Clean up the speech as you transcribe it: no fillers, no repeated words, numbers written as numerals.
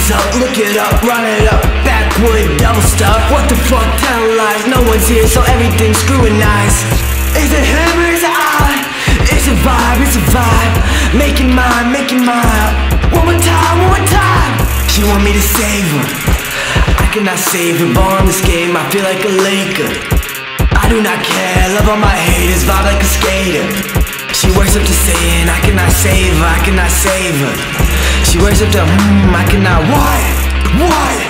up, look it up, run it up. Backwood, double stuff. What the fuck, tell lies. No one's here, so everything's scrutinized. Is it him or is it I? It's a vibe, it's a vibe. Making mine, making mine. One more time, one more time. She want me to save her. I cannot save her. Ball in this game, I feel like a Laker. I do not care, love on my haters, vibe like a skater. She works up to saying, I cannot save her, I cannot save her. She works up to, I cannot, what?